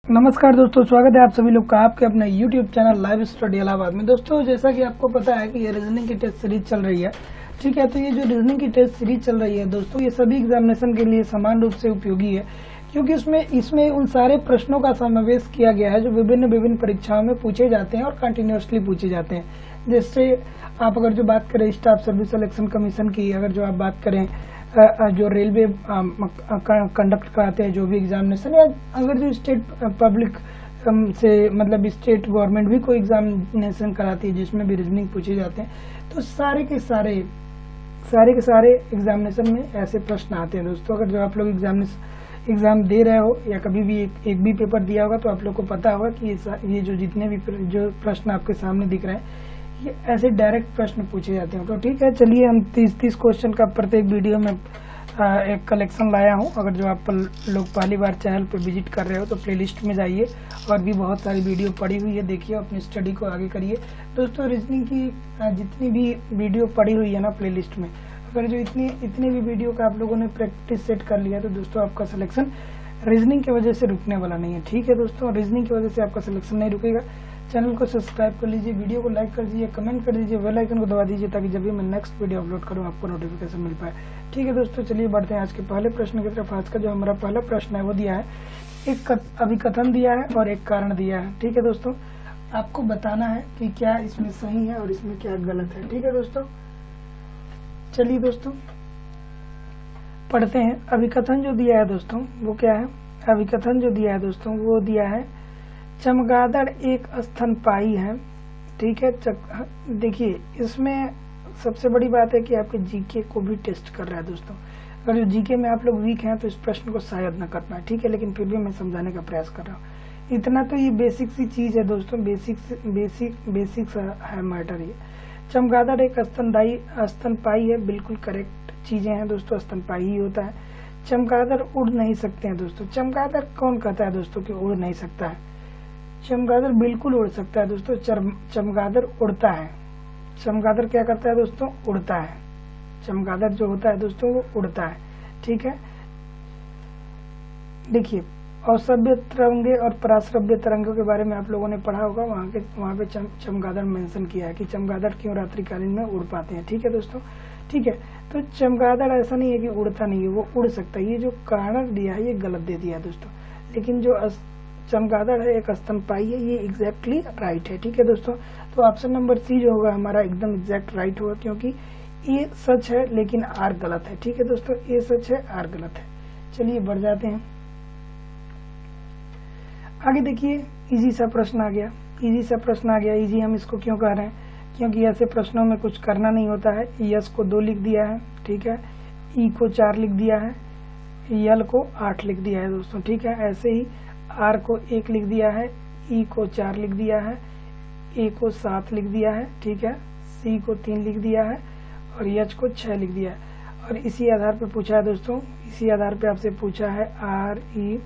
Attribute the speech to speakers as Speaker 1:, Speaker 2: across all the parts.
Speaker 1: नमस्कार दोस्तों, स्वागत है आप सभी लोग का आपके अपने YouTube channel live study Allahabad में। दोस्तों, जैसा कि आपको पता है कि ये रीजनिंग की टेस्ट सीरीज चल रही है, ठीक है। तो ये जो रीजनिंग की टेस्ट सीरीज चल रही है दोस्तों, ये सभी एग्जामिनेशन के लिए समान रूप से उपयोगी है, क्योंकि इसमें उन सारे प्रश्नों का समावेश किया गया है जो विभिन्न परीक्षाओं में पूछे जाते हैं और कंटिन्यूसली पूछे जाते हैं। जैसे आप अगर जो बात करें स्टाफ सर्विस सिलेक्शन कमीशन की, अगर जो आप बात करें जो रेलवे कंडक्ट कराते हैं जो भी एग्जामिनेशन, या अगर जो स्टेट पब्लिक से मतलब स्टेट गवर्नमेंट भी कोई एग्जामिनेशन कराती है जिसमें भी रीजनिंग पूछे जाते हैं, तो सारे के सारे एग्जामिनेशन में ऐसे प्रश्न आते हैं दोस्तों। अगर जो आप लोग एग्जाम दे रहे हो या कभी भी एक भी पेपर दिया होगा तो आप लोग को पता होगा कि ये जो जितने भी जो प्रश्न आपके सामने दिख रहे हैं ये ऐसे डायरेक्ट प्रश्न पूछे जाते हैं। तो ठीक है, चलिए हम 30 क्वेश्चन का प्रत्येक वीडियो में एक कलेक्शन लाया हूं। अगर जो आप लोग पहली बार चैनल पे विजिट कर रहे हो तो प्लेलिस्ट में जाइए और भी बहुत सारी वीडियो पड़ी हुई है, देखिए, अपनी स्टडी को आगे करिए। दोस्तों, रीजनिंग की जितनी भी वीडियो पड़ी हुई है ना प्लेलिस्ट में, अगर जो इतनी भी वीडियो का आप लोगों ने प्रैक्टिस सेट कर लिया तो दोस्तों आपका सिलेक्शन रीजनिंग की वजह से रुकने वाला नहीं है। ठीक है दोस्तों, रीजनिंग की वजह से आपका सिलेक्शन नहीं रुकेगा। चैनल को सब्सक्राइब कर लीजिए, वीडियो को लाइक कर दीजिए, कमेंट कर दीजिए, बेल आइकन को दबा दीजिए ताकि जब भी मैं नेक्स्ट वीडियो अपलोड करूं आपको नोटिफिकेशन मिल पाए। ठीक है दोस्तों, चलिए बढ़ते हैं आज के पहले प्रश्न की तरफ। आज का जो हमारा पहला प्रश्न है वो दिया है, एक अभिकथन दिया है और एक कारण दिया है। ठीक है दोस्तों, आपको बताना है कि क्या इसमें सही है और इसमें क्या गलत है। ठीक है दोस्तों, चलिए दोस्तों पढ़ते हैं। अभिकथन जो दिया है दोस्तों वो क्या है? अभिकथन जो दिया है दोस्तों वो दिया है, चमगादड़ एक स्तनपायी है। ठीक है, देखिए इसमें सबसे बड़ी बात है कि आपके जीके को भी टेस्ट कर रहा है दोस्तों। अगर जो जीके में आप लोग वीक हैं तो इस प्रश्न को शायद न कर पाए, ठीक है, लेकिन फिर भी मैं समझाने का प्रयास कर रहा हूँ। इतना तो ये बेसिक सी चीज है दोस्तों, बेसिक है मैटर। ये चमगादड़ एक स्तनपायी है, बिल्कुल करेक्ट चीजें हैं दोस्तों, स्तनपायी ही होता है। चमगादड़ उड़ नहीं सकते हैं दोस्तों। चमगादड़ कौन कहता है दोस्तों कि उड़ नहीं सकता है? चमगादड़ बिल्कुल उड़ सकता है दोस्तों। चमगादड़ उड़ता है। चमगादड़ क्या करता है दोस्तों? उड़ता है। चमगादड़ जो होता है दोस्तों वो उड़ता है। ठीक है, देखिए अश्रव्य तरंगे और पराश्रव्य तरंगों के बारे में आप लोगों ने पढ़ा होगा, वहाँ पे चमगादड़ मेंशन किया है कि चमगादड़ क्यों रात्रिकालीन में उड़ पाते हैं। ठीक है दोस्तों, ठीक है। तो चमगादड़ ऐसा नहीं है कि उड़ता नहीं है, वो उड़ सकता है। ये जो कारण दिया है ये गलत दे दिया है दोस्तों, लेकिन जो चमगादड़ है एक स्तनपायी है, ये एग्जैक्टली राइट है। ठीक है दोस्तों, तो ऑप्शन नंबर सी जो होगा हमारा एकदम एग्जैक्ट राइट होगा, क्योंकि ये सच है लेकिन आर गलत है। ठीक है दोस्तों, ये सच है आर गलत है। चलिए बढ़ जाते हैं आगे। देखिए इजी सा प्रश्न आ गया, इजी सा प्रश्न आ गया। इजी हम इसको क्यों कह रहे हैं? क्योंकि ऐसे प्रश्नों में कुछ करना नहीं होता है। यस को 2 लिख दिया है, ठीक है, ई को 4 लिख दिया है, यल को 8 लिख दिया है दोस्तों। ठीक है, ऐसे ही आर को 1 लिख दिया है, ई को 4 लिख दिया है, ए को 7 लिख दिया है, ठीक है, सी को 3 लिख दिया है और एच को 6 लिख दिया है। और इसी आधार पे पूछा है दोस्तों, इसी आधार पे आपसे पूछा है R E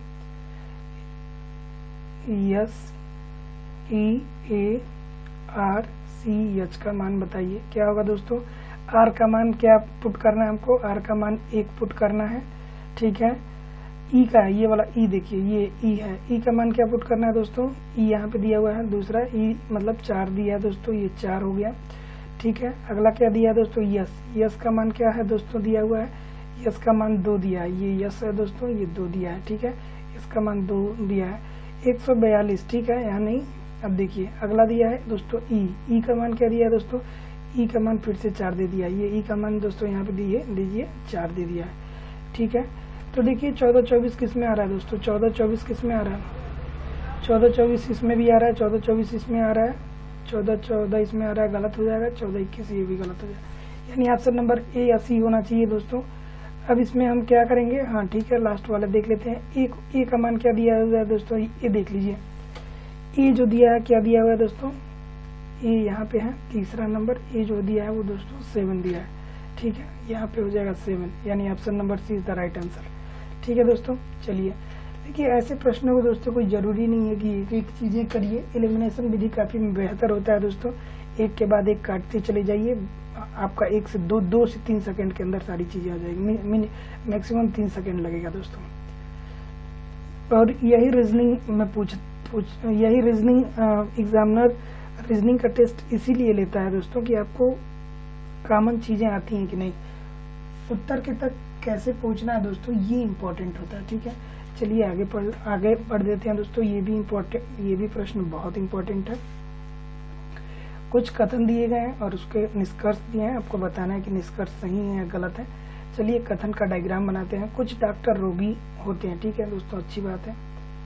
Speaker 1: S E A R C H का मान बताइए क्या होगा दोस्तों। आर का मान क्या पुट करना है हमको? आर का मान 1 पुट करना है, ठीक है। ई का है, ये वाला ई देखिए, ये ई है, ई का मान क्या पुट करना है दोस्तों? ई यहाँ पे दिया हुआ है, दूसरा ई मतलब 4 दिया है दोस्तों, ये 4 हो गया। ठीक है, अगला क्या दिया है दोस्तों? यस। यस का मान क्या है दोस्तों? दिया हुआ है, यस का मान 2 दिया है, ये यस है दोस्तों, ये 2 दिया है। ठीक है, इसका मान 2 दिया है, 142। ठीक है, यहाँ नहीं। अब देखिए अगला दिया है दोस्तों ई का मान क्या दिया है दोस्तों? ई का मान फिर से 4 दे दिया है, ये ई का मान दोस्तों यहाँ पे दीजिए 4 दे दिया है। ठीक है, तो देखिए 14-24 किस में आ रहा है दोस्तों? 14-24 किस में आ रहा है? 14-24 इसमें भी आ रहा है, 14-24 इसमें आ रहा है, 14-14 इसमें आ रहा है, गलत हो जाएगा। 14-21 ये भी गलत हो जाएगा, यानी ऑप्शन नंबर ए या सी होना चाहिए दोस्तों। अब इसमें हम क्या करेंगे? हाँ ठीक है, लास्ट वाला देख लेते हैं। ए का मान क्या दिया हुआ है दोस्तों? ये देख लीजिए, ए जो दिया है क्या दिया हुआ है दोस्तों? ए यहाँ पे है तीसरा नंबर, ए जो दिया है वो दोस्तों 7 दिया है। ठीक है, यहाँ पे हो जाएगा 7, यानी option number C is the right answer. ठीक है दोस्तों, चलिए देखिए ऐसे प्रश्नों को दोस्तों कोई जरूरी नहीं है कि एक चीजें करिए। एलिमिनेशन विधि काफी बेहतर होता है दोस्तों, एक के बाद एक काटते चले जाइए, आपका 1 से 2 से 3 सेकंड के अंदर सारी चीजें आ जाएगी। मैक्सिमम 3 सेकंड लगेगा दोस्तों। और यही रीजनिंग में यही रीजनिंग एग्जामिनर रीजनिंग का टेस्ट इसीलिए लेता है दोस्तों कि आपको कॉमन चीजें आती हैं कि नहीं, उत्तर के तक कैसे पहुंचना है दोस्तों, ये इम्पोर्टेंट होता है। ठीक है, चलिए आगे पढ़ देते हैं दोस्तों। ये भी प्रश्न बहुत इम्पोर्टेंट है। कुछ कथन दिए गए हैं और उसके निष्कर्ष दिए हैं, आपको बताना है कि निष्कर्ष सही है या गलत है। चलिए कथन का डायग्राम बनाते हैं। कुछ डॉक्टर रोगी होते हैं। ठीक है दोस्तों, अच्छी बात है,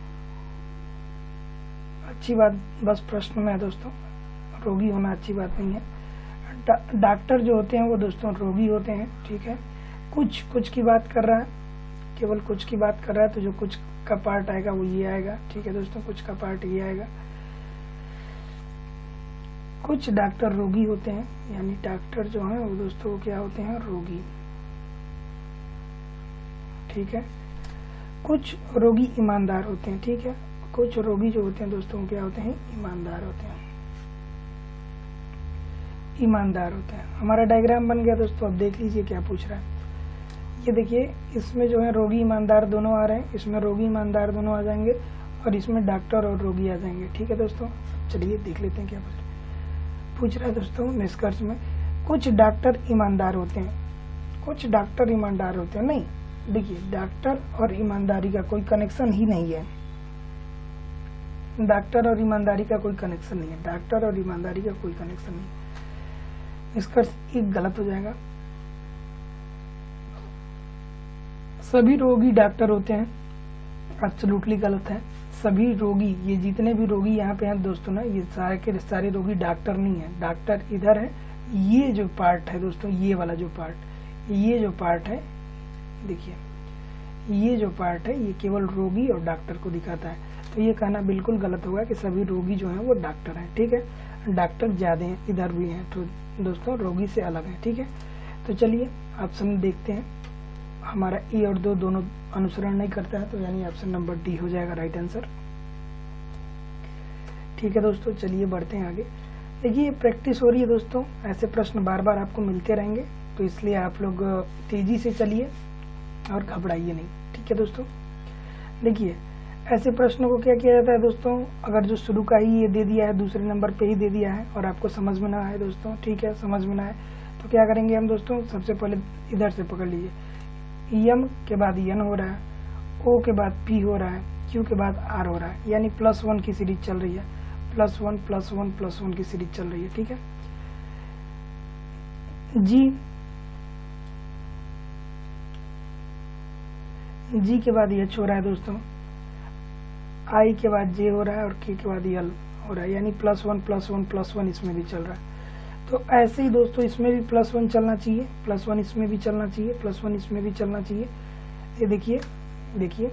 Speaker 1: अच्छी बात बस प्रश्न में है दोस्तों, रोगी होना अच्छी बात नहीं है। डॉक्टर जो होते हैं वो दोस्तों रोगी होते हैं। ठीक है, कुछ की बात कर रहा है, केवल कुछ की बात कर रहा है, तो जो कुछ का पार्ट आएगा वो ये आएगा। ठीक है दोस्तों, कुछ का पार्ट ये आएगा। कुछ डॉक्टर रोगी होते हैं, यानी डॉक्टर जो है वो दोस्तों वो क्या होते हैं, रोगी। ठीक है, कुछ रोगी ईमानदार होते हैं। ठीक है, कुछ रोगी जो होते हैं दोस्तों वो क्या होते हैं, ईमानदार होते हैं, ईमानदार होते हैं। हमारा डायग्राम बन गया दोस्तों। अब देख लीजिए क्या पूछ रहा है। ये देखिए, इसमें जो है रोगी ईमानदार दोनों आ रहे हैं, इसमें रोगी ईमानदार दोनों आ जाएंगे और इसमें डॉक्टर और रोगी आ जाएंगे। ठीक है दोस्तों, चलिए देख लेते हैं क्या पूछ रहा है दोस्तों। निष्कर्ष में कुछ डॉक्टर ईमानदार होते हैं, कुछ डॉक्टर ईमानदार होते हैं। नहीं, देखिए डॉक्टर और ईमानदारी का कोई कनेक्शन ही नहीं है, डॉक्टर और ईमानदारी का कोई कनेक्शन नहीं है, डॉक्टर और ईमानदारी का कोई कनेक्शन नहीं। निष्कर्ष एक गलत हो जाएगा। सभी रोगी डॉक्टर होते हैं, एब्सोल्युटली गलत है। सभी रोगी, ये जितने भी रोगी यहाँ पे हैं दोस्तों ना, ये सारे के सारे रोगी डॉक्टर नहीं है। डॉक्टर इधर है, ये जो पार्ट है दोस्तों, ये वाला जो पार्ट, ये जो पार्ट है, देखिए ये जो पार्ट है, ये केवल रोगी और डॉक्टर को दिखाता है। तो ये कहना बिल्कुल गलत होगा कि सभी रोगी जो हैं वो डॉक्टर हैं। ठीक है, डॉक्टर ज्यादा हैं, इधर भी हैं, तो दोस्तों रोगी से अलग है। ठीक है, तो चलिए ऑप्शन देखते हैं। हमारा ए और दो दोनों अनुसरण नहीं करता है, तो यानी ऑप्शन नंबर डी हो जाएगा राइट आंसर। ठीक है दोस्तों, चलिए बढ़ते हैं आगे। देखिए प्रैक्टिस हो रही है दोस्तों, ऐसे प्रश्न बार बार आपको मिलते रहेंगे, तो इसलिए आप लोग तेजी से चलिए और घबराइए नहीं। ठीक है दोस्तों, देखिए ऐसे प्रश्नों को क्या किया जाता है दोस्तों, अगर जो शुरू का ही ये दे दिया है, दूसरे नंबर पे ही दे दिया है और आपको समझ में ना आए दोस्तों, ठीक है समझ में ना आए, तो क्या करेंगे हम दोस्तों, सबसे पहले इधर से पकड़ लीजिए। एम के बाद एन हो रहा है, ओ के बाद पी हो रहा है, क्यू के बाद आर हो रहा है, यानी +1 की सीरीज चल रही है, +1 +1 +1 की सीरीज चल रही है। ठीक है, जी के बाद एच हो रहा है दोस्तों, आई के बाद जे हो रहा है और के के बाद एल हो रहा है, यानी +1 +1 +1 इसमें भी चल रहा है। तो ऐसे ही दोस्तों इसमें भी +1 चलना चाहिए, +1 इसमें भी चलना चाहिए, +1 इसमें भी चलना चाहिए। ये देखिए देखिए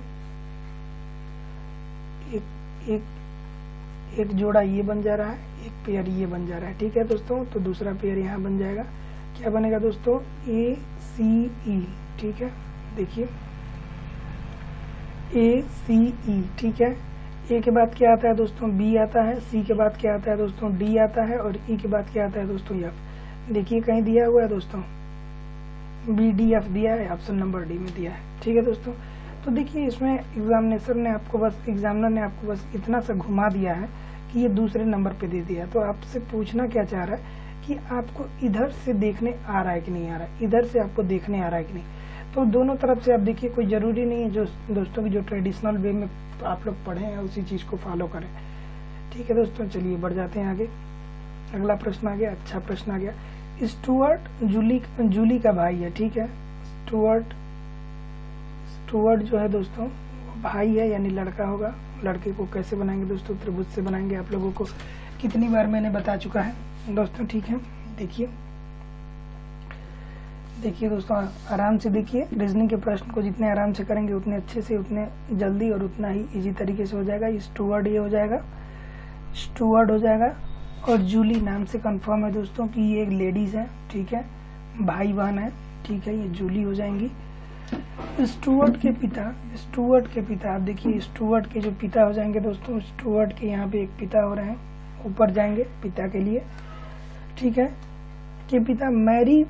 Speaker 1: एक जोड़ा ये बन जा रहा है, एक पेयर ये बन जा रहा है। ठीक है दोस्तों, तो दूसरा पेयर यहाँ बन जाएगा, क्या बनेगा दोस्तों, ACE। ठीक है, देखिए ACE। ठीक है, ए के बाद क्या आता है दोस्तों, बी आता है, सी के बाद क्या आता है दोस्तों, डी आता है, और ई के बाद क्या आता है दोस्तों, एफ। देखिए कहीं दिया हुआ है दोस्तों, BDF दिया है, ऑप्शन नंबर डी में दिया है। ठीक है दोस्तों, तो देखिए इसमें एग्जामिनर ने आपको बस इतना सा घुमा दिया है कि ये दूसरे नंबर पे दे दिया। तो आपसे पूछना क्या चाह रहा है कि आपको इधर से देखने आ रहा है कि नहीं आ रहा है, इधर से आपको देखने आ रहा है कि नहीं। तो दोनों तरफ से आप देखिए, कोई जरूरी नहीं है जो दोस्तों की जो ट्रेडिशनल वे में आप लोग पढ़े हैं उसी चीज को फॉलो करें। ठीक है दोस्तों, चलिए बढ़ जाते हैं आगे। अगला प्रश्न आ गया, अच्छा प्रश्न आ गया। स्टुअर्ट जूली का भाई है। ठीक है, स्टुअर्ट जो है दोस्तों भाई है, यानी लड़का होगा। लड़के को कैसे बनाएंगे दोस्तों, त्रिभुज से बनाएंगे। आप लोगों को कितनी बार मैंने बता चुका है दोस्तों। ठीक है, देखिए दोस्तों आराम से देखिए, रीजनिंग के प्रश्न को जितने आराम से करेंगे उतने अच्छे से, उतने जल्दी और उतना ही इजी तरीके से हो जाएगा। स्टुअर्ट ये हो जाएगा, स्टुअर्ट हो जाएगा। और जूली नाम से कंफर्म है दोस्तों कि ये एक लेडीज है। ठीक है, भाई बहन है। ठीक है, ये जूली हो जाएंगी। स्टुअर्ट के पिता आप देखिए, स्टुअर्ट के जो पिता हो जाएंगे दोस्तों, स्टुअर्ट के यहाँ पे एक पिता हो रहे हैं, ऊपर जाएंगे पिता के लिए। ठीक है, के पिता मैरी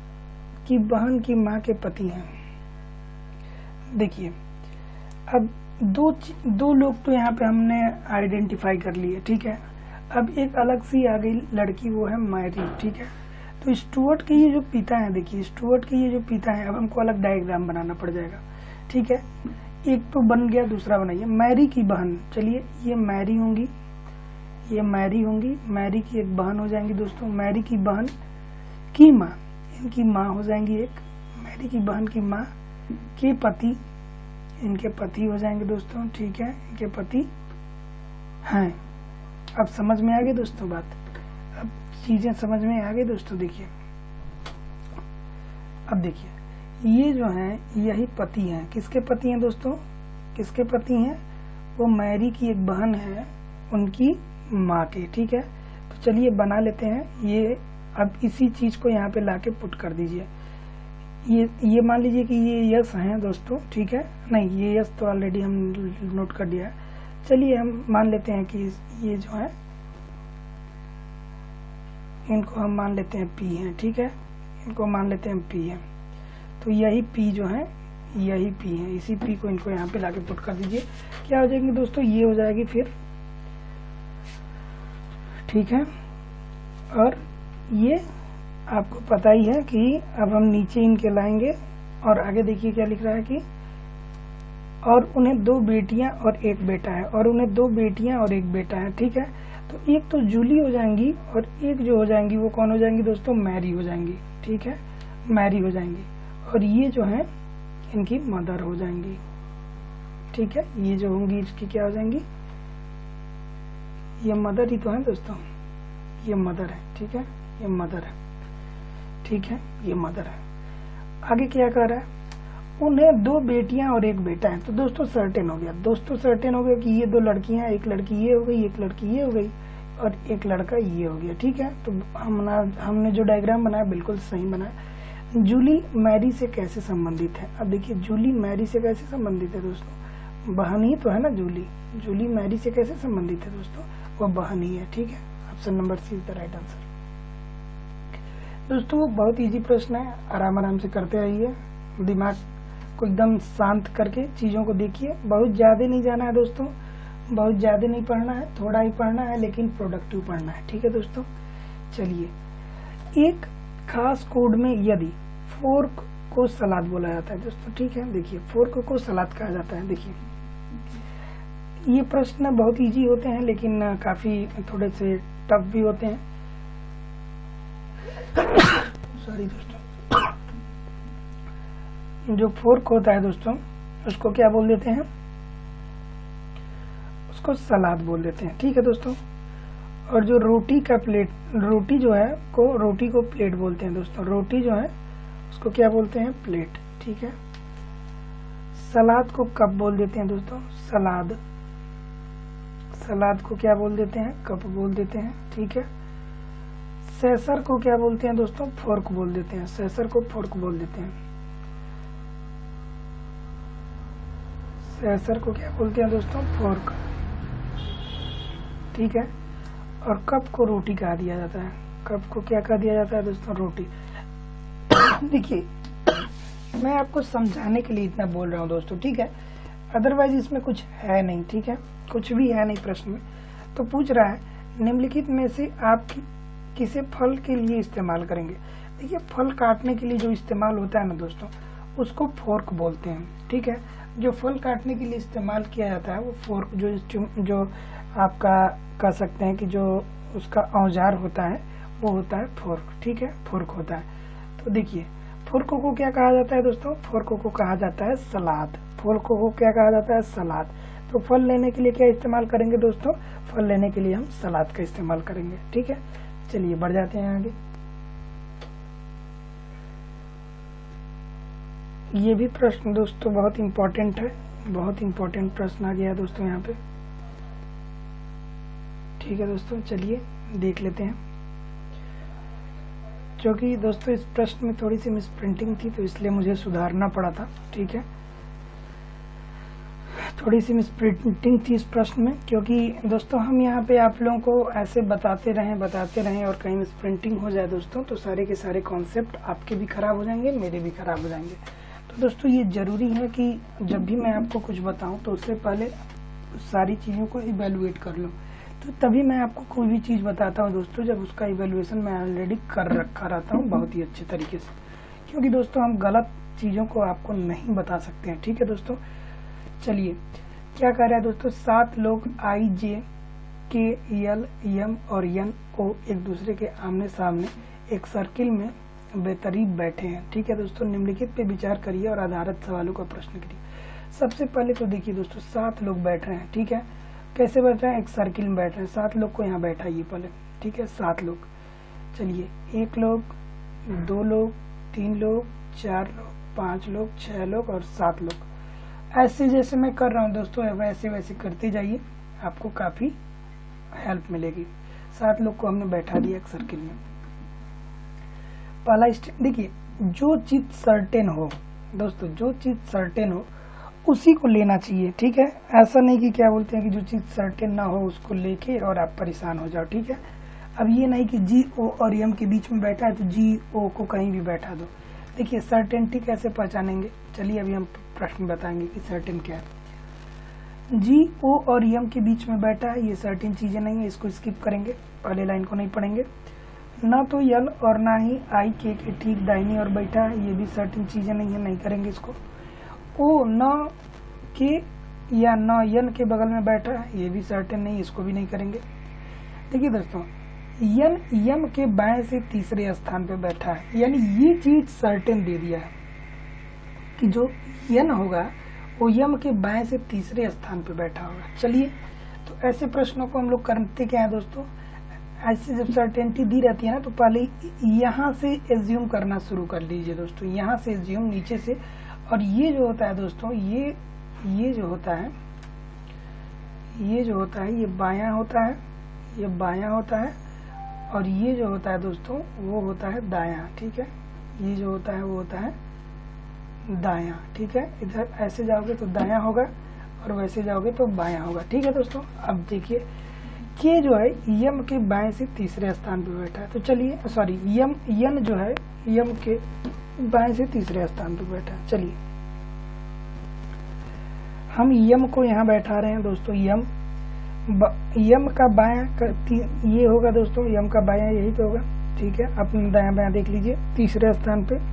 Speaker 1: की बहन की माँ के पति हैं। देखिए अब दो लोग तो यहाँ पे हमने आइडेंटिफाई कर लिए, ठीक है। अब एक अलग सी आ गई लड़की, वो है मैरी, ठीक है। तो स्टुअर्ट के ये जो पिता है, देखिए स्टुअर्ट के ये जो पिता है, अब हमको अलग डायग्राम बनाना पड़ जाएगा, ठीक है। एक तो बन गया, दूसरा बनाइए। मैरी की बहन, चलिए ये मैरी होंगी, ये मैरी होंगी, मैरी की एक बहन हो जाएंगी दोस्तों। मैरी की बहन की माँ, इनकी माँ हो जाएंगी एक, मैरी की बहन की माँ के पति, इनके पति हो जाएंगे दोस्तों, ठीक है, इनके पति हैं। अब समझ में आ गई दोस्तों बात, अब चीजें समझ में आ गई दोस्तों। देखिए अब देखिए, ये जो है यही पति हैं, किसके पति हैं दोस्तों, किसके पति हैं, वो मैरी की एक बहन है, उनकी माँ के, ठीक है। तो चलिए बना लेते हैं ये। अब इसी चीज को यहाँ पे लाके पुट कर दीजिए। ये मान लीजिए कि ये यस हैं दोस्तों, ठीक है। नहीं, ये यस तो ऑलरेडी हम नोट कर दिया है। चलिए हम मान लेते हैं कि ये जो है, इनको हम मान लेते हैं पी हैं, ठीक है, इनको मान लेते हैं पी है। तो यही पी जो है, यही पी है, इसी पी को इनको यहाँ पे लाके पुट कर दीजिए। क्या हो जाएंगे दोस्तों, ये हो जाएगी फिर, ठीक है। और ये आपको पता ही है कि अब हम नीचे इनके लाएंगे और आगे देखिए क्या लिख रहा है कि और उन्हें 2 बेटियां और 1 बेटा है, और उन्हें 2 बेटियां और 1 बेटा है, ठीक है। तो एक तो जूली हो जाएंगी और एक जो हो जाएंगी वो कौन हो जाएंगी दोस्तों, मैरी हो जाएंगी, ठीक है, मैरी हो जाएंगी। और ये जो है इनकी मदर हो जाएंगी, ठीक है। ये जो होंगी इसकी क्या हो जाएंगी, ये मदर ही तो है दोस्तों, ये मदर है, ठीक है, ये मदर है, ठीक है, ये मदर है। आगे क्या कर रहा है, उन्हें 2 बेटियां और 1 बेटा है। तो दोस्तों सर्टेन हो गया, दोस्तों सर्टेन हो गया कि ये 2 लड़कियां, एक लड़की ये हो गई, एक लड़की ये हो गई और एक लड़का ये हो गया, ठीक है। तो हमने जो डायग्राम बनाया बिल्कुल सही बनाया। जूली मैरी से कैसे संबंधित है, अब देखिए जूली मैरी से कैसे संबंधित है दोस्तों, बहन ही तो है ना जूली, जूली मैरी से कैसे संबंधित है दोस्तों, वो बहन ही है, ठीक है। Option number C is the right answer. दोस्तों बहुत इजी प्रश्न है, आराम आराम से करते रहिए, दिमाग को एकदम शांत करके चीजों को देखिए। बहुत ज्यादा नहीं जाना है दोस्तों, बहुत ज्यादा नहीं पढ़ना है, थोड़ा ही पढ़ना है, लेकिन प्रोडक्टिव पढ़ना है, ठीक है दोस्तों। चलिए, एक खास कोड में यदि फोर्क को सलाद बोला जाता है दोस्तों, ठीक है। देखिए फोर्क को सलाद कहा जाता है। देखिए ये प्रश्न बहुत इजी होते हैं, लेकिन काफी थोड़े से टफ भी होते हैं। सॉरी दोस्तों, जो फोर्क होता है दोस्तों उसको क्या बोल देते हैं, उसको सलाद बोल देते हैं, ठीक है दोस्तों। और जो रोटी का प्लेट, रोटी जो है रोटी को प्लेट बोलते हैं दोस्तों, रोटी जो है उसको क्या बोलते हैं, प्लेट, ठीक है। सलाद को कप बोल देते हैं दोस्तों, सलाद, सलाद को क्या बोल देते हैं, कप बोल देते हैं, ठीक है। सेसर को क्या बोलते हैं दोस्तों, फोर्क बोल देते हैं, सेसर को फोर्क बोल देते हैं। सेसर को क्या बोलते हैं दोस्तों, फोर्क, ठीक है। और कप को रोटी कहा दिया जाता है, कप को क्या कहा दिया जाता है दोस्तों, रोटी। देखिए मैं आपको समझाने के लिए इतना बोल रहा हूँ दोस्तों, ठीक है, अदरवाइज इसमें कुछ है नहीं, ठीक है, कुछ भी है नहीं प्रश्न में। तो पूछ रहा है निम्नलिखित में से आप किसे फल के लिए इस्तेमाल करेंगे। देखिए फल काटने के लिए जो इस्तेमाल होता है ना दोस्तों, उसको फोर्क बोलते हैं, ठीक है। जो फल काटने के लिए इस्तेमाल किया जाता है वो फोर्क, जो आपका कह सकते हैं कि जो उसका औजार होता है वो होता है फोर्क, ठीक है, फोर्क होता है। तो देखिए फोर्क को क्या कहा जाता है दोस्तों, फोर्क को कहा जाता है सलाद, फोर्क को क्या कहा जाता है, सलाद। तो फल लेने के लिए क्या इस्तेमाल करेंगे दोस्तों, फल लेने के लिए हम सलाद का इस्तेमाल करेंगे, ठीक है। चलिए बढ़ जाते हैं आगे। ये भी प्रश्न दोस्तों बहुत इम्पोर्टेंट है, बहुत इम्पोर्टेंट प्रश्न आ गया है दोस्तों यहाँ पे, ठीक है दोस्तों। चलिए देख लेते हैं, क्योंकि दोस्तों इस प्रश्न में थोड़ी सी मिसप्रिंटिंग थी तो इसलिए मुझे सुधारना पड़ा था, ठीक है। थोड़ी सी मिसप्रिंटिंग थी इस प्रश्न में, क्योंकि दोस्तों हम यहाँ पे आप लोगों को ऐसे बताते रहें और कहीं मिसप्रिंटिंग हो जाए दोस्तों तो सारे के सारे कॉन्सेप्ट आपके भी खराब हो जाएंगे, मेरे भी खराब हो जाएंगे। तो दोस्तों ये ज़रूरी है कि जब भी मैं आपको कुछ बताऊं तो उससे पहले सारी चीज़ों को इवेलुएट कर लो, तो तभी मैं आपको कोई भी चीज़ बताता हूं दोस्तों, जब उसका इवेलुएशन मैं ऑलरेडी कर रखा रहता हूं बहुत ही अच्छे तरीके से, क्योंकि दोस्तों हम गलत चीज़ों को आपको नहीं बता सकते हैं। ठीक है दोस्तों, चलिए क्या कर रहा है दोस्तों, 7 लोग आई, जे, के, यल, यम और यन को एक दूसरे के आमने सामने एक सर्किल में बेतरीब बैठे हैं। ठीक है दोस्तों, निम्नलिखित पे विचार करिए और आधारित सवालों का प्रश्न करिए। सबसे पहले तो देखिए दोस्तों 7 लोग बैठ रहे हैं। ठीक है, कैसे बैठ रहे हैं, एक सर्किल में बैठ रहे हैं। 7 लोग को यहाँ बैठाइए पहले। ठीक है, 7 लोग। चलिए 1 लोग, 2 लोग, 3 लोग, 4 लोग, 5 लोग, 6 लोग और 7 लोग। ऐसे जैसे मैं कर रहा हूँ दोस्तों वैसे वैसे करते जाइए, आपको काफी हेल्प मिलेगी। 7 लोग को हमने बैठा दिया एक सर्किल में। पहला स्टेप देखिए, जो चीज सर्टेन हो दोस्तों, जो चीज सर्टेन हो उसी को लेना चाहिए। ठीक है, ऐसा नहीं कि क्या बोलते हैं कि जो चीज सर्टेन ना हो उसको लेके और आप परेशान हो जाओ। ठीक है, अब ये नहीं कि जी ओ और यम के बीच में बैठा है तो जी ओ को कहीं भी बैठा दो। देखिए सर्टेनिटी कैसे पहचानेंगे, चलिए अभी हम प्रश्न बताएंगे कि सर्टेन क्या है। जी ओ और यम के बीच में बैठा है, ये सर्टेन चीजें नहीं है, इसको स्किप करेंगे, पहले लाइन को नहीं पढ़ेंगे। ना तो यल और ना ही आई के ठीक दाहिनी ओर बैठा है, ये भी सर्टेन चीजें नहीं है, नहीं करेंगे इसको। ओ न के या न यन के बगल में बैठा है, ये भी सर्टेन नहीं, इसको भी नहीं करेंगे। देखिए दोस्तों, यन यम के बाएं से तीसरे स्थान पे बैठा है, यानी ये चीज सर्टेन दे दिया है कि जो यन होगा वो यम के बाएं से तीसरे स्थान पे बैठा होगा। चलिए, तो ऐसे प्रश्नों को हम लोग करते क्या है दोस्तों, ऐसे जब सर्टेनिटी दी रहती है ना तो पहले यहाँ से एज्यूम करना शुरू कर लीजिए दोस्तों, यहाँ से एज्यूम नीचे से। और ये जो होता है दोस्तों, ये जो होता है, ये जो होता है ये बायां होता है, ये बायां होता है, और ये जो होता है दोस्तों वो होता है दायां। ठीक है, ये जो होता है वो होता है दायां। ठीक है, इधर ऐसे जाओगे तो दायां होगा और वैसे जाओगे तो बायां होगा। ठीक है दोस्तों, अब देखिए के जो है यम के बाएं से तीसरे स्थान पे बैठा है, तो चलिए सॉरी यन जो है यम के बाएं से तीसरे स्थान पे बैठा है। चलिए हम यम को यहाँ बैठा रहे हैं दोस्तों, यम का बायां ये होगा दोस्तों, यम का बायां यही तो होगा। ठीक है, अपने दायां बायां देख लीजिए, तीसरे स्थान पे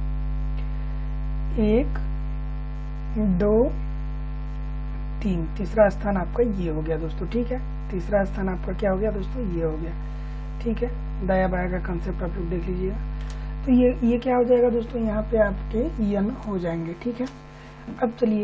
Speaker 1: 1 2 3, तीसरा स्थान आपका ये हो गया दोस्तों। ठीक है, तीसरा स्थान आपका क्या हो गया दोस्तों, ये हो गया। ठीक है, दाया बाया का कंसेप्ट आप लोग देख लीजिएगा, तो ये क्या हो जाएगा दोस्तों, यहाँ पे आपके यन हो जाएंगे। ठीक है, अब चलिए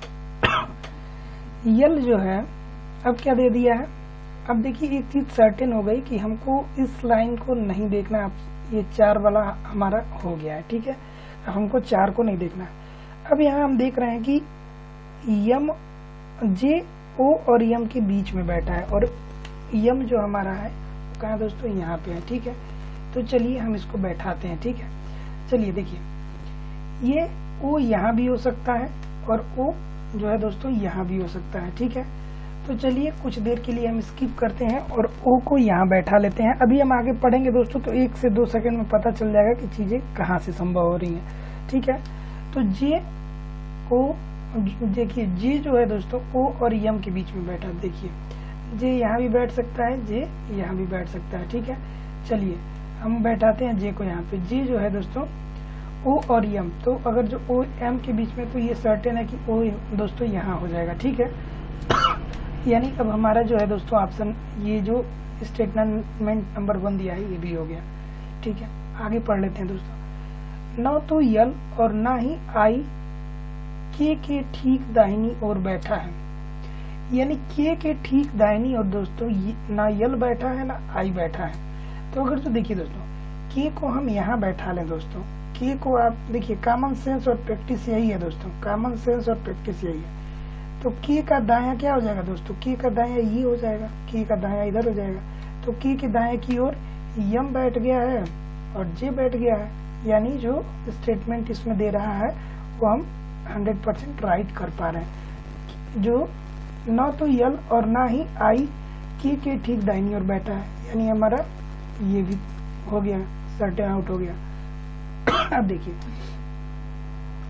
Speaker 1: यल जो है अब क्या दे दिया है, अब देखिए एक चीज सर्टेन हो गई कि हमको इस लाइन को नहीं देखना, अब ये 4 वाला हमारा हो गया है। ठीक है, अब हमको 4 को नहीं देखना। अब यहाँ हम देख रहे हैं कि यम जे ओ और यम के बीच में बैठा है, और यम जो हमारा है कहाँ दोस्तों, यहाँ पे है। ठीक है, तो चलिए हम इसको बैठाते हैं। ठीक है, चलिए देखिए ये ओ यहाँ भी हो सकता है और ओ जो है दोस्तों यहाँ भी हो सकता है। ठीक है, तो चलिए कुछ देर के लिए हम स्किप करते हैं और ओ को यहाँ बैठा लेते हैं। अभी हम आगे पढ़ेंगे दोस्तों, तो 1 से 2 सेकंड में पता चल जाएगा कि चीजें कहाँ से संभव हो रही हैं। ठीक है, तो जे ओ देखिए जे जो है दोस्तों ओ और यम के बीच में बैठा, देखिए जे यहाँ भी बैठ सकता है, जे यहाँ भी बैठ सकता है। ठीक है, चलिए हम बैठाते हैं जे को यहाँ पे। जे जो है दोस्तों ओ और यम, तो अगर जो ओ एम के बीच में, तो ये सर्टेन है कि ओ दोस्तों यहाँ हो जाएगा। ठीक है, यानी अब हमारा जो है दोस्तों ऑप्शन, ये जो स्टेटमेंट नंबर 1 दिया है ये भी हो गया। ठीक है, आगे पढ़ लेते हैं दोस्तों। ना तो यल और ना ही आई के ठीक दाहिनी ओर बैठा है, यानी के ठीक दाहिनी ओर दोस्तों ना यल बैठा है ना आई बैठा है। तो अगर तो देखिए दोस्तों के को हम यहाँ बैठा लें दोस्तों, के को आप देखिए, कॉमन सेंस और प्रैक्टिस यही है दोस्तों, कॉमन सेंस और प्रैक्टिस यही है। तो के का दायां क्या हो जाएगा दोस्तों, के का दायां ये हो जाएगा, के का दायां इधर हो जाएगा। तो के दाएं की ओर यम बैठ गया है और जे बैठ गया है, यानी जो स्टेटमेंट इसमें दे रहा है वो हम 100% राइट कर पा रहे हैं। जो ना तो यल और ना ही आई के ठीक दाहिनी ओर बैठा है, यानी हमारा ये भी हो गया, सर्टेन आउट हो गया। अब देखिए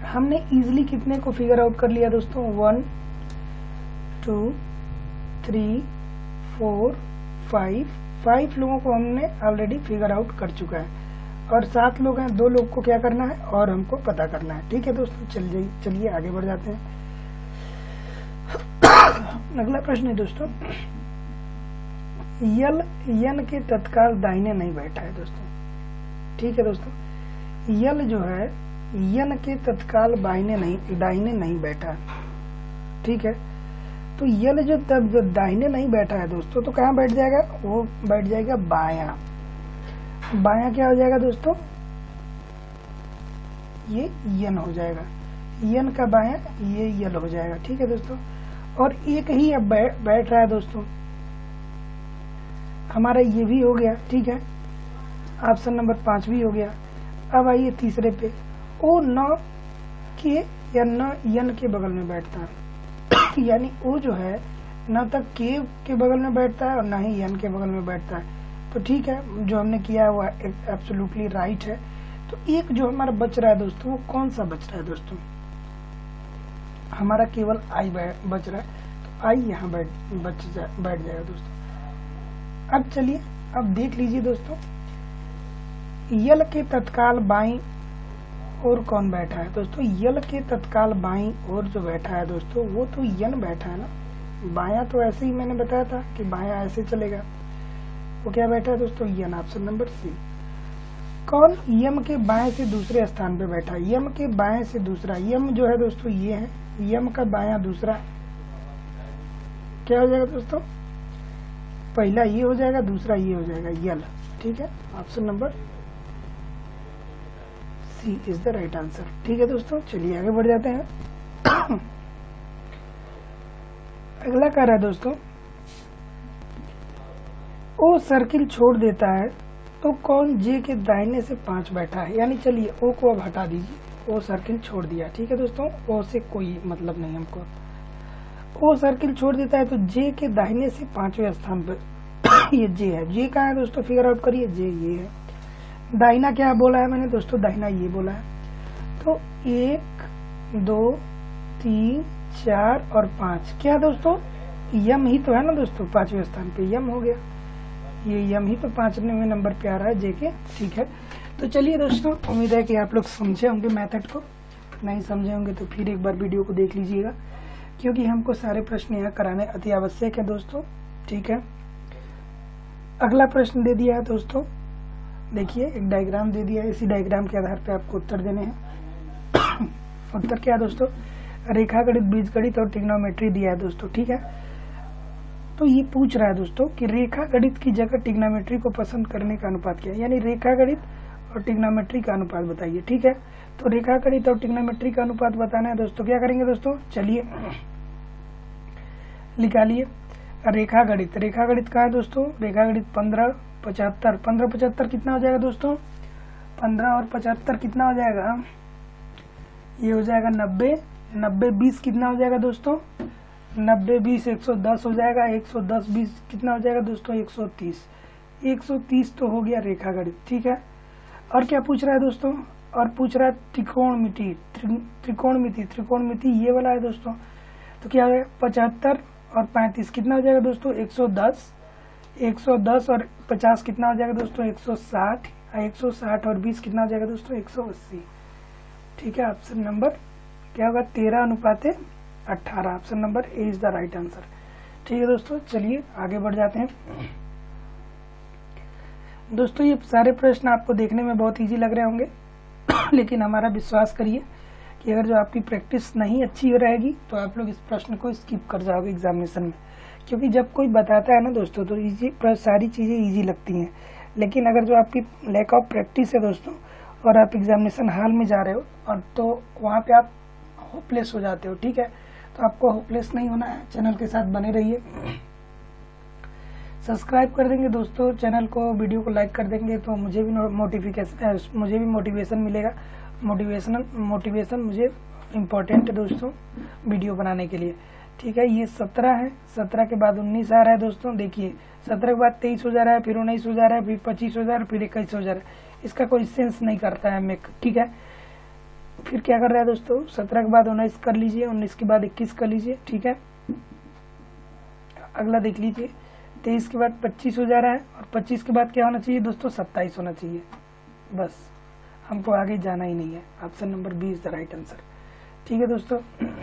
Speaker 1: हमने इजीली कितने को फिगर आउट कर लिया दोस्तों? 1 2 3 4 5 लोगों को हमने ऑलरेडी फिगर आउट कर चुका है और 7 लोग हैं, 2 लोग को क्या करना है और हमको पता करना है। ठीक है दोस्तों, चलिए आगे बढ़ जाते हैं। अगला प्रश्न है दोस्तों, यल यन के तत्काल दाहिने नहीं बैठा है दोस्तों। ठीक है दोस्तों, यल जो है यन के तत्काल दाहिने नहीं बैठा है। ठीक है, तो यल जो तब जो दाहिने नहीं बैठा है दोस्तों, तो कहाँ बैठ जाएगा? वो बैठ जाएगा बायां। बायां क्या हो जाएगा दोस्तों? ये यन हो जाएगा, यन का बायां ये यल हो जाएगा। ठीक है दोस्तों, और एक ही अब बैठ रहा है दोस्तों, हमारा ये भी हो गया। ठीक है, ऑप्शन नंबर 5 भी हो गया। अब आइए तीसरे पे, ओ न के या न यन के बगल में बैठता है यानी ओ जो है न तक के बगल में बैठता है और न ही यन के बगल में बैठता है। तो ठीक है, जो हमने किया हुआ एब्सोल्युटली राइट है। तो एक जो हमारा बच रहा है दोस्तों, वो कौन सा बच रहा है दोस्तों? हमारा केवल आई बच रहा है, तो आई यहाँ बैठ जाएगा दोस्तों। अब चलिए अब देख लीजिए दोस्तों, यल के तत्काल बाईं ओर कौन बैठा है दोस्तों? यल के तत्काल बाईं ओर जो बैठा है दोस्तों, वो तो यन बैठा है ना। बायां तो ऐसे ही मैंने बताया था कि बायां ऐसे चलेगा, वो क्या बैठा है दोस्तों? N, option number C. कौन यम के बाएं से दूसरे स्थान पे बैठा है? यम के बाएं से दूसरा, यम जो है दोस्तों ये है, यम का बायां दूसरा क्या हो जाएगा दोस्तों? पहला ये हो जाएगा, दूसरा ये हो जाएगा, यल। ठीक है, option number C is the right answer. ठीक है दोस्तों, चलिए आगे बढ़ जाते हैं। अगला कह रहा है दोस्तों, ओ सर्किल छोड़ देता है तो कौन जे के दाहिने से 5 बैठा है? यानी चलिए ओ को अब हटा दीजिए, ओ सर्किल छोड़ दिया। ठीक है दोस्तों, ओ से कोई मतलब नहीं हमको। ओ सर्किल छोड़ देता है तो जे के दाहिने से 5वें स्थान पर ये जे है। जे कहाँ है दोस्तों? फिगर आउट करिए, जे ये है। दाहिना क्या बोला है मैंने दोस्तों? दाहिना ये बोला है। तो 1 2 3 4 और 5 क्या दोस्तों? यम ही तो है ना दोस्तों, 5वें स्थान पे यम हो गया। ये यम ही तो 5वें नंबर पे आ रहा है, जे के। ठीक है, तो चलिए दोस्तों, उम्मीद है कि आप लोग समझे होंगे मेथड को। नहीं समझे होंगे तो फिर एक बार वीडियो को देख लीजिएगा, क्योंकि हमको सारे प्रश्न यहाँ कराने अति आवश्यक है दोस्तों। ठीक है, अगला प्रश्न दे दिया है दोस्तों, देखिए एक डायग्राम दे दिया है, इसी डायग्राम के आधार पे आपको उत्तर देने हैं। उत्तर क्या है दोस्तों? रेखागणित, बीजगणित और ट्रिग्नोमेट्री दिया है दोस्तों। ठीक है, तो ये पूछ रहा है दोस्तों कि रेखागणित की जगह ट्रिग्नोमेट्री को पसंद करने का अनुपात क्या है? यानी रेखागणित और ट्रिग्नोमेट्री का अनुपात बताइए। ठीक है, तो रेखागणित और ट्रिग्नोमेट्री का अनुपात बताना है दोस्तों। क्या करेंगे दोस्तों? चलिए निकालिए। रेखागणित, रेखागणित कहाँ है दोस्तों? रेखागणित 15 75, 15 75 कितना हो जाएगा दोस्तों? 15 और 75 कितना हो जाएगा? ये हो जाएगा 90, 90 20 कितना हो जाएगा दोस्तों? 90 20 110 हो जाएगा। 110 20 कितना हो जाएगा दोस्तों? 130। 130 तो हो गया रेखागणित। ठीक है, और क्या पूछ रहा है दोस्तों? और पूछ रहा है त्रिकोणमिति। त्रिकोणमिति ये वाला है दोस्तों। तो क्या हो जाएगा? 75 और 35 कितना हो जाएगा दोस्तों? 110। 110 और 50 कितना हो जाएगा दोस्तों? 160। 160 और 20 कितना हो जाएगा दोस्तों? 180। ठीक है, ऑप्शन नंबर क्या होगा? 13:18। Option number A is the right answer. ठीक है दोस्तों, चलिए आगे बढ़ जाते हैं। दोस्तों ये सारे प्रश्न आपको देखने में बहुत इजी लग रहे होंगे, लेकिन हमारा विश्वास करिए कि अगर जो आपकी प्रैक्टिस नहीं अच्छी हो रहेगी तो आप लोग इस प्रश्न को स्किप कर जाओगे एग्जामिनेशन में। क्योंकि जब कोई बताता है ना दोस्तों, तो इजी सारी चीजें इजी लगती हैं, लेकिन अगर जो आपकी लैक ऑफ प्रैक्टिस है दोस्तों और आप एग्जामिनेशन हॉल में जा रहे हो और तो वहाँ पे आप होपलेस हो जाते हो। ठीक है, तो आपको होपलेस नहीं होना है, चैनल के साथ बने रहिए। सब्सक्राइब कर देंगे दोस्तों चैनल को, वीडियो को लाइक कर देंगे तो मुझे भी मोटिवेशन मिलेगा। मोटिवेशन मुझे इम्पोर्टेंट है दोस्तों वीडियो बनाने के लिए। ठीक है, ये 17 है, 17 के बाद 19 आ रहा है दोस्तों। देखिए 17 के बाद 23 हो जा रहा है, फिर 19 हो जा रहा है, फिर 25 हो जा रहा है, फिर 21 हो जा रहा है। इसका कोई सेंस नहीं करता है हमें। ठीक है, फिर क्या कर रहा है दोस्तों, 17 के बाद 19 कर लीजिए, 19 के बाद 21 कर लीजिए, ठीक है। अगला देख लीजिए, 23 के बाद 25 हो जा रहा है, और 25 के बाद क्या होना चाहिए दोस्तों, 27 होना चाहिए। बस हमको आगे जाना ही नहीं है। Option number B is the right answer, ठीक है दोस्तों।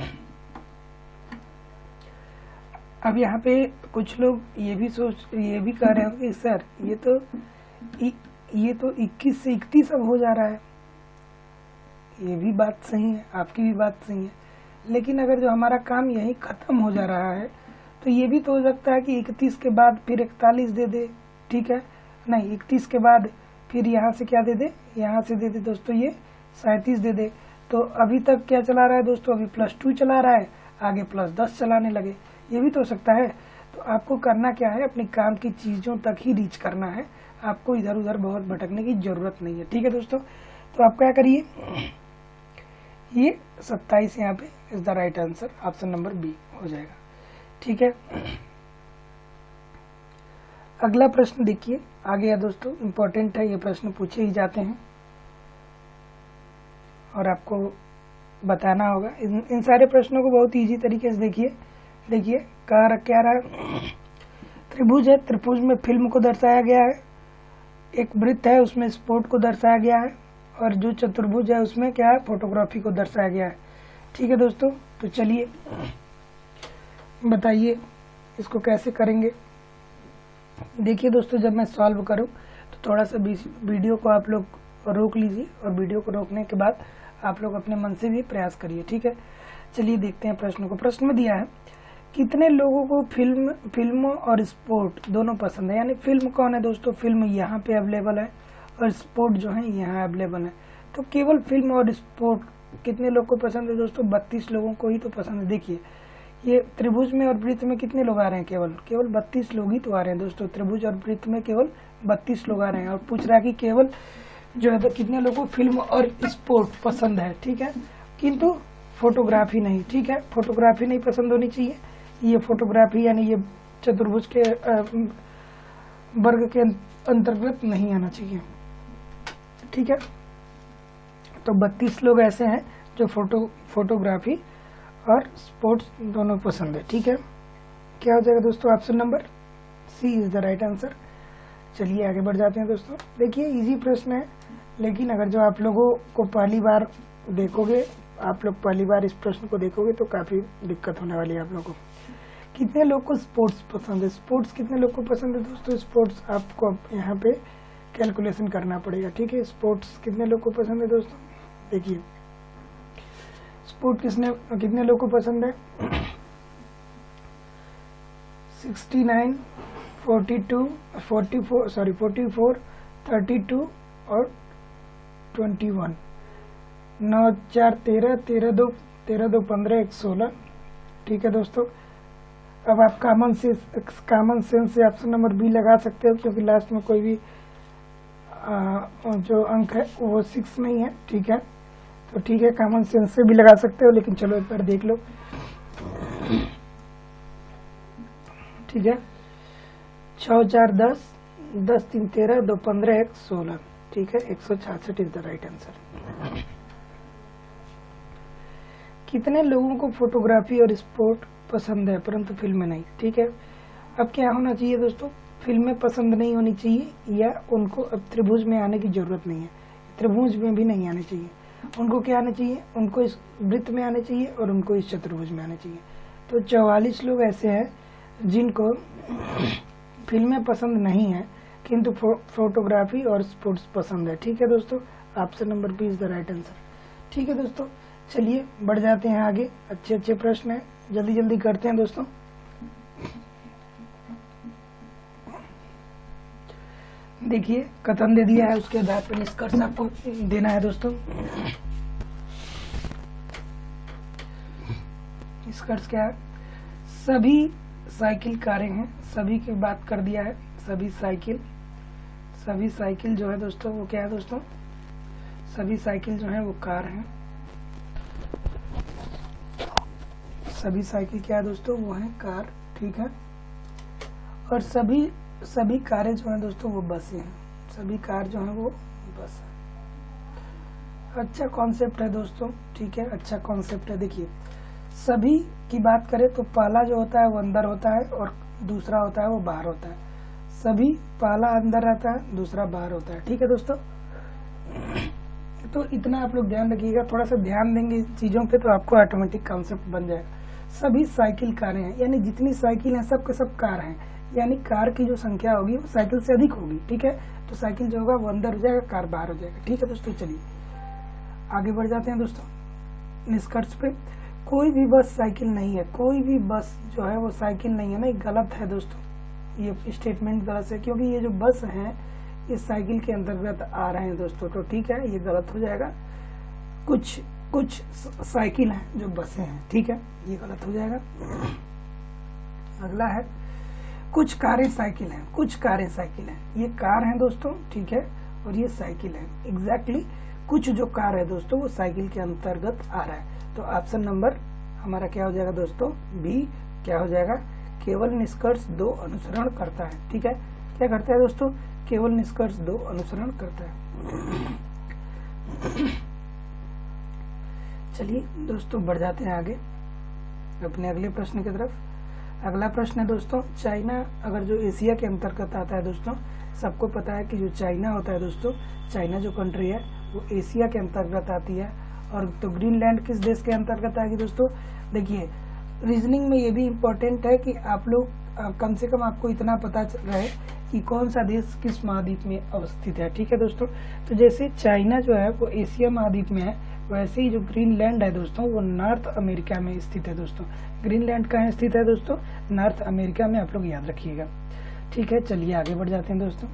Speaker 1: अब यहाँ पे कुछ लोग ये भी कह रहे होंगे सर ये तो 21 से 31 अब हो जा रहा है। ये भी बात सही है, आपकी भी बात सही है, लेकिन अगर जो हमारा काम यही खत्म हो जा रहा है तो ये भी तो हो सकता है कि 31 के बाद फिर 41 दे दे, ठीक है। नहीं, 31 के बाद फिर यहाँ से क्या दे दे, यहाँ से दे दे दोस्तों ये 37 दे दे। तो अभी तक क्या चला रहा है दोस्तों, अभी +2 चला रहा है, आगे +10 चलाने लगे, ये भी तो हो सकता है। तो आपको करना क्या है, अपनी काम की चीजों तक ही रीच करना है, आपको इधर उधर बहुत भटकने की जरूरत नहीं है, ठीक है दोस्तों। तो आप क्या करिए, ये 27 यहाँ पे is the right answer, option number B हो जाएगा, ठीक है। अगला प्रश्न देखिए, आगे है दोस्तों, इम्पोर्टेंट है, ये प्रश्न पूछे ही जाते हैं और आपको बताना होगा। इन सारे प्रश्नों को बहुत इजी तरीके से देखिए क्या रहा है, त्रिभुज है, त्रिभुज में फिल्म को दर्शाया गया है, एक वृत्त है उसमें स्पोर्ट को दर्शाया गया है, और जो चतुर्भुज है उसमें क्या है, फोटोग्राफी को दर्शाया गया है, ठीक है दोस्तों। तो चलिए बताइए इसको कैसे करेंगे। देखिए दोस्तों, जब मैं सॉल्व करूं तो थोड़ा सा वीडियो को आप लोग रोक लीजिए, और वीडियो को रोकने के बाद आप लोग अपने मन से भी प्रयास करिए, ठीक है। चलिए देखते हैं प्रश्न को। प्रश्न में दिया है, कितने लोगों को फिल्म और स्पोर्ट दोनों पसंद है। यानी फिल्म कौन है दोस्तों, फिल्म यहाँ पे अवेलेबल है और स्पोर्ट जो है यहाँ अवेलेबल है। तो केवल फिल्म और स्पोर्ट कितने लोग को पसंद है दोस्तों, 32 लोगों को ही तो पसंद है। देखिए ये त्रिभुज में और वृत्त में कितने लोग आ रहे हैं, केवल 32 लोग ही तो आ रहे हैं दोस्तों। त्रिभुज और वृत्त में केवल 32 लोग आ रहे हैं, और पूछ रहा है कि केवल जो है तो कितने लोगों को फिल्म और स्पोर्ट पसंद है, ठीक है, किंतु फोटोग्राफी नहीं, ठीक है। फोटोग्राफी नहीं पसंद होनी चाहिए, ये फोटोग्राफी यानी ये चतुर्भुज के वर्ग के अंतर्गत नहीं आना चाहिए, ठीक है। तो 32 लोग ऐसे हैं जो फोटोग्राफी और स्पोर्ट्स दोनों पसंद है, ठीक है। क्या हो जाएगा दोस्तों, option number C is the right answer. चलिए आगे बढ़ जाते हैं दोस्तों। देखिए इजी प्रश्न है, लेकिन अगर जो आप लोगों को पहली बार देखोगे, आप लोग पहली बार इस प्रश्न को देखोगे तो काफी दिक्कत होने वाली है आप लोगों को। कितने लोग को स्पोर्ट्स पसंद है, स्पोर्ट्स कितने लोग को पसंद है दोस्तों, स्पोर्ट्स आपको यहाँ पे कैलकुलेशन करना पड़ेगा, ठीक है। स्पोर्ट्स कितने लोग को पसंद है दोस्तों, देखिए स्पोर्ट कितने लोग को पसंद है, 69, 42, 44, 32 और 21, 9, 4, 13, 2, 15, 1, 16, ठीक है दोस्तों। अब आप कॉमन सेंस से ऑप्शन नंबर बी लगा सकते हो, क्योंकि लास्ट में कोई भी जो अंक है वो 6 नहीं है, ठीक है। तो ठीक है, कॉमन सेंस से भी लगा सकते हो, लेकिन चलो एक बार देख लो, ठीक है। 6, 4, 10, 10, 3, 13, 2, 15, 1, 16, ठीक है। 166 इज द राइट आंसर। कितने लोगों को फोटोग्राफी और स्पोर्ट पसंद है परंतु फिल्में नहीं, ठीक है। अब क्या होना चाहिए दोस्तों, फिल्में पसंद नहीं होनी चाहिए, या उनको अब त्रिभुज में आने की जरूरत नहीं है, त्रिभुज में भी नहीं आने चाहिए। उनको क्या आना चाहिए, उनको इस वृत्त में आने चाहिए और उनको इस चतुर्भुज में आने चाहिए। तो 44 लोग ऐसे हैं जिनको फिल्में पसंद नहीं है, किंतु फोटोग्राफी और स्पोर्ट्स पसंद है, ठीक है दोस्तों। Option number B is the right answer, ठीक है दोस्तों। चलिए बढ़ जाते हैं आगे, अच्छे प्रश्न हैं, जल्दी करते हैं दोस्तों। देखिए कथन दे दिया है, उसके आधार पर निष्कर्ष आपको देना है दोस्तों। निष्कर्ष क्या है, सभी साइकिल कारें हैं, सभी की बात कर दिया है, सभी साइकिल जो है दोस्तों वो क्या है दोस्तों, सभी साइकिल जो है वो कार हैं, सभी साइकिल क्या है दोस्तों, वो है कार, ठीक है। और सभी कारें जो है दोस्तों वो बसें हैं, सभी कार जो है वो बस है। अच्छा कॉन्सेप्ट है दोस्तों, ठीक है, अच्छा कॉन्सेप्ट है। देखिए सभी की बात करें तो पहला जो होता है वो अंदर होता है और दूसरा होता है वो बाहर होता है। सभी पहला अंदर रहता है, दूसरा बाहर होता है, ठीक है दोस्तों। तो इतना आप लोग ध्यान रखिएगा, थोड़ा सा ध्यान देंगे चीजों पे तो आपको ऑटोमेटिक कॉन्सेप्ट बन जाएगा। सभी साइकिल कारें हैं, यानी जितनी साइकिल हैं सब के सब कार हैं, यानी कार की जो संख्या होगी वो साइकिल से अधिक होगी, ठीक है। तो साइकिल जो होगा वो अंदर हो जाएगा, कार बाहर हो जाएगा, ठीक है दोस्तों। चलिए आगे बढ़ जाते हैं दोस्तों निष्कर्ष पे। कोई भी बस साइकिल नहीं है, कोई भी बस जो है वो साइकिल नहीं है, नहीं, गलत है दोस्तों, ये स्टेटमेंट गलत है, क्योंकि ये जो बस है ये साइकिल के अंतर्गत आ रहे हैं दोस्तों, तो ठीक है ये गलत हो जाएगा। कुछ साइकिल हैं जो बसें हैं, ठीक है, ये गलत हो जाएगा। अगला है कुछ कारें साइकिल हैं, कुछ कारें साइकिल हैं, ये कार हैं दोस्तों, ठीक है, और ये साइकिल है। एग्जैक्टली कुछ जो कार है दोस्तों वो साइकिल के अंतर्गत आ रहा है। तो ऑप्शन नंबर हमारा क्या हो जाएगा दोस्तों, बी क्या हो जाएगा, केवल निष्कर्ष 2 अनुसरण करता है, ठीक है। क्या करता है दोस्तों, केवल निष्कर्ष 2 अनुसरण करता है। चलिए दोस्तों बढ़ जाते हैं आगे अपने अगले प्रश्न की तरफ। अगला प्रश्न है दोस्तों, चाइना अगर जो एशिया के अंतर्गत आता है दोस्तों, सबको पता है कि जो चाइना होता है दोस्तों, चाइना जो कंट्री है वो एशिया के अंतर्गत आती है। और तो ग्रीनलैंड किस देश के अंतर्गत आएगी दोस्तों। देखिए रीजनिंग में ये भी इम्पोर्टेंट है कि आप लोग कम से कम आपको इतना पता रहे कि कौन सा देश किस महाद्वीप में अवस्थित है, ठीक है दोस्तों। तो जैसे चाइना जो है वो एशिया महाद्वीप में है, वैसे ही जो ग्रीनलैंड है दोस्तों वो नॉर्थ अमेरिका में स्थित है दोस्तों। ग्रीनलैंड कहाँ स्थित है दोस्तों, नॉर्थ अमेरिका में, आप लोग याद रखिएगा, ठीक है। चलिए आगे बढ़ जाते हैं दोस्तों।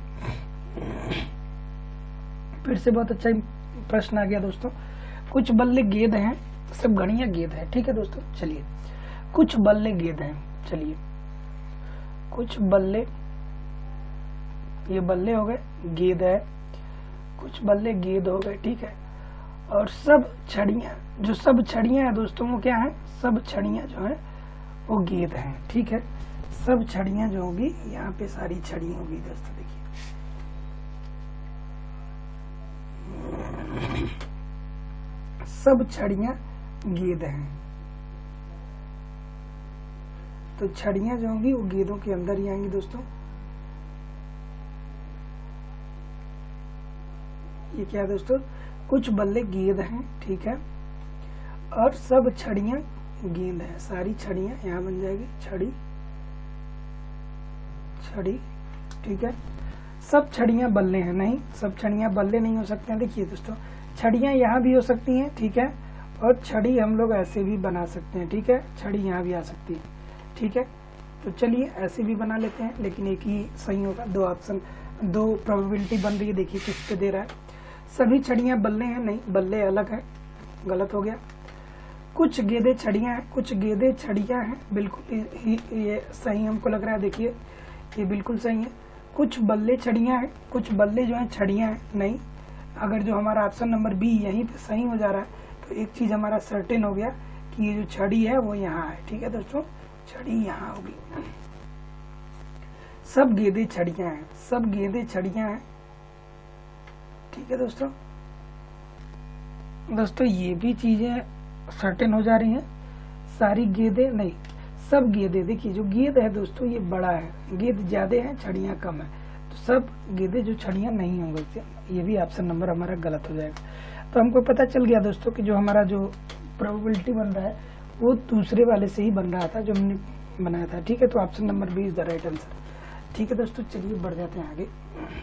Speaker 1: फिर से बहुत अच्छा प्रश्न आ गया दोस्तों। कुछ बल्ले गेंद हैं, सब गणिया गेंद है, ठीक है दोस्तों। चलिए कुछ बल्ले गेंद हैं, चलिए कुछ बल्ले, ये बल्ले हो गए, गेंद है, कुछ बल्ले गेंद हो गए, ठीक है। और सब छड़ियां, जो सब छड़ियां हैं दोस्तों वो क्या है, सब छड़ियां जो है वो गेंद हैं, ठीक है। सब छड़ियां जो होगी यहाँ पे सारी छड़ी होगी दोस्तों, देखिए सब छड़ियां गेंद हैं। तो छड़ियां जो होंगी वो गेंदों के अंदर ही आएंगी दोस्तों। ये क्या है दोस्तों, कुछ बल्ले गेंद हैं, ठीक है, और सब छड़ियां गेंद हैं, सारी छड़ियां यहाँ बन जाएगी, छड़ी छड़ी, ठीक है। सब छड़ियां बल्ले हैं, नहीं, सब छड़ियां बल्ले नहीं हो सकते हैं। देखिए दोस्तों छड़ियां यहाँ भी हो सकती हैं, ठीक है, और छड़ी हम लोग ऐसे भी बना सकते हैं, ठीक है, छड़ी यहाँ भी आ सकती है, ठीक है। तो चलिए ऐसे भी बना लेते हैं, लेकिन एक ही सही होगा, 2 ऑप्शन, 2 प्रोबेबिलिटी बन रही है। देखिए किस पे दे रहा है, सभी छड़ियां बल्ले हैं, नहीं, बल्ले अलग है, गलत हो गया। कुछ गेंदे छड़ियां हैं, कुछ गेंदे छड़ियां हैं, बिल्कुल ये सही हमको लग रहा है, देखिए ये बिल्कुल सही है। कुछ बल्ले छड़ियां हैं, कुछ बल्ले जो हैं छड़ियां हैं, नहीं। अगर जो हमारा ऑप्शन नंबर बी यहीं पे सही हो जा रहा है तो एक चीज हमारा सर्टेन हो गया कि ये जो छड़ी है वो यहाँ है, ठीक है दोस्तों, छड़ी यहाँ होगी। सब गेंदे छड़ियां हैं, सब गेंदे छड़ियां हैं, ठीक है दोस्तों। दोस्तों ये भी चीजें सर्टेन हो जा रही हैं, सारी गेंदे नहीं, सब गेंदे। देखिए जो गेंद है दोस्तों ये बड़ा है, गेंद ज्यादा है, छड़ियां कम है, तो सब गेंदे जो छड़ियां नहीं होंगे, ये भी ऑप्शन नंबर हमारा गलत हो जाएगा। तो हमको पता चल गया दोस्तों कि जो हमारा जो प्रोबेबिलिटी बन रहा है वो दूसरे वाले से ही बन रहा था जो हमने बनाया था, ठीक है। तो option number B is the right answer, ठीक है दोस्तों। चलिए बढ़ जाते हैं आगे।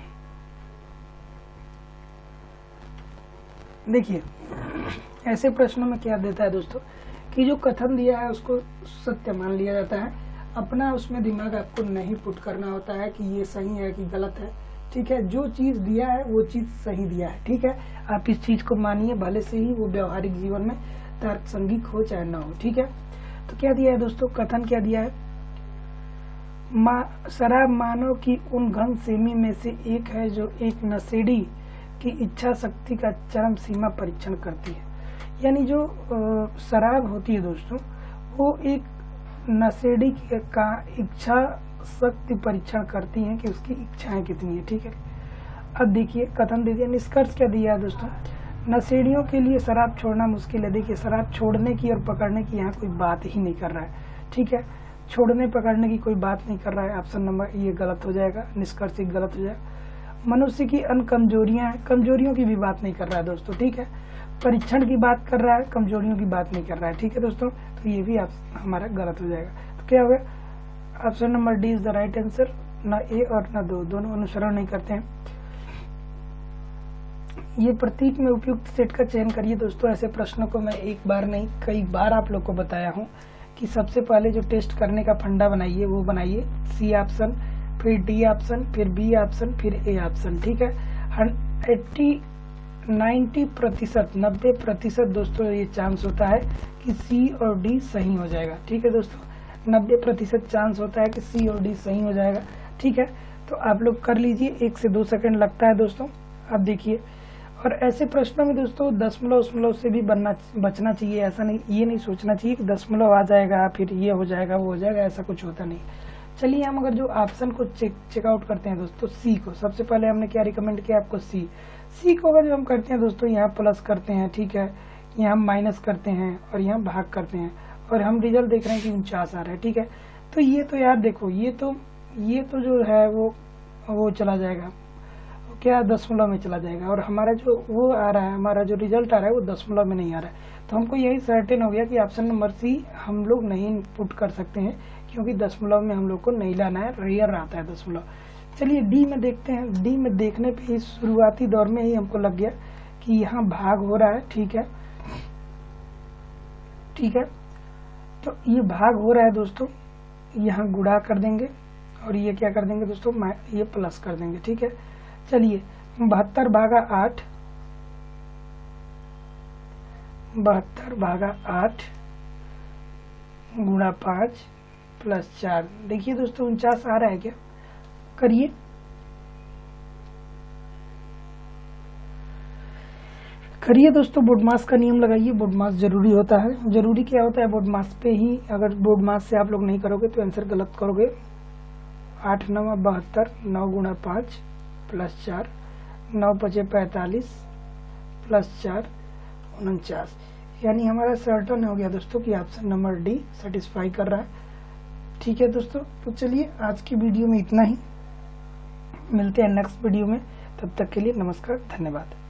Speaker 1: देखिए ऐसे प्रश्नों में क्या देता है दोस्तों कि जो कथन दिया है उसको सत्य मान लिया जाता है, अपना उसमें दिमाग आपको नहीं पुट करना होता है कि ये सही है कि गलत है, ठीक है। जो चीज दिया है वो चीज सही दिया है, ठीक है। आप इस चीज को मानिए, भले से ही वो व्यवहारिक जीवन में तर्क संगत हो चाहे ना हो, ठीक है। तो क्या दिया है दोस्तों, कथन क्या दिया है, शराब मानव की उन घन सेमी में से एक है जो एक नशेड़ी की इच्छा शक्ति का चरम सीमा परीक्षण करती है। यानी जो शराब होती है दोस्तों वो एक नशेड़ी का इच्छा शक्ति परीक्षण करती है कि उसकी इच्छाएं कितनी है, ठीक है। अब देखिए कथन दे दिया, निष्कर्ष क्या दिया है दोस्तों, नशेड़ियों के लिए शराब छोड़ना मुश्किल है। देखिए शराब छोड़ने की और पकड़ने की यहाँ कोई बात ही नहीं कर रहा है, ठीक है, छोड़ने पकड़ने की कोई बात नहीं कर रहा है। ऑप्शन नंबर ये गलत हो जाएगा, निष्कर्ष गलत हो जाएगा। मनुष्य की अन्य कमजोरियां हैं, कमजोरियों की भी बात नहीं कर रहा है दोस्तों, ठीक है, परीक्षण की बात कर रहा है, कमजोरियों की बात नहीं कर रहा है, ठीक है दोस्तों, तो ये भी हमारा गलत हो जाएगा। तो क्या होगा, option number D is the right answer. न ए और न दो, दोनों अनुसरण नहीं करते हैं। ये प्रतीक में उपयुक्त सेट का चयन करिए दोस्तों। ऐसे प्रश्नों को मैं एक बार नहीं कई बार आप लोग को बताया हूँ कि सबसे पहले जो टेस्ट करने का फंडा बनाइए वो बनाइए सी ऑप्शन, फिर डी ऑप्शन, फिर बी ऑप्शन, फिर ए ऑप्शन, ठीक है। 90% दोस्तों ये चांस होता है कि सी और डी सही हो जाएगा, ठीक है दोस्तों, 90% चांस होता है कि सी और डी सही हो जाएगा, ठीक है। तो आप लोग कर लीजिए, 1 से 2 सेकंड लगता है दोस्तों। आप देखिए, और ऐसे प्रश्नों में दोस्तों दशमलव से भी बचना चाहिए। ऐसा नहीं, ये नहीं सोचना चाहिए कि दशमलव आ जाएगा फिर ये हो जाएगा वो हो जाएगा, ऐसा कुछ होता नहीं। चलिए हम अगर जो ऑप्शन को चेकआउट करते हैं दोस्तों, सी को, सबसे पहले हमने क्या रिकमेंड किया आपको, सी को अगर जो हम करते हैं दोस्तों, यहाँ प्लस करते हैं, ठीक है, यहाँ हम माइनस करते हैं और यहाँ भाग करते हैं, और हम रिजल्ट देख रहे हैं कि 49 आ रहा है, ठीक है। तो ये तो यार देखो, ये तो जो है वो चला जाएगा, क्या दशमलव में चला जाएगा, और हमारा जो वो आ रहा है, हमारा जो रिजल्ट आ रहा है वो दशमलव में नहीं आ रहा है। तो हमको यही सर्टेन हो गया कि ऑप्शन नंबर सी हम लोग नहीं पुट कर सकते हैं, क्योंकि दशमलव में हम लोग को नहीं लाना है, रेयर आता है दशमलव। चलिए डी में देखते हैं। डी में देखने पे ही शुरुआती दौर में ही हमको लग गया कि यहाँ भाग हो रहा है, ठीक है, ठीक है। तो ये भाग हो रहा है दोस्तों, यहाँ गुणा कर देंगे और ये क्या कर देंगे दोस्तों, ये प्लस कर देंगे, ठीक है। चलिए 72 भागा 8, 72 भागा 8 गुणा 5 प्लस 4, देखिए दोस्तों 49 आ रहा है क्या, करिए। करिए दोस्तों, बोर्डमास का नियम लगाइए, बोर्डमास जरूरी होता है। जरूरी क्या होता है, बोर्डमास पे ही, अगर बोर्डमास से आप लोग नहीं करोगे तो आंसर गलत करोगे। 8 9 72, 9 गुणा 5 प्लस 4, 9 5 45 प्लस 4 49, यानी हमारा सर्टन हो गया दोस्तों कि ऑप्शन नंबर डी सेटिस्फाई कर रहा है, ठीक है दोस्तों। तो चलिए आज की वीडियो में इतना ही, मिलते हैं नेक्स्ट वीडियो में, तब तक के लिए नमस्कार, धन्यवाद।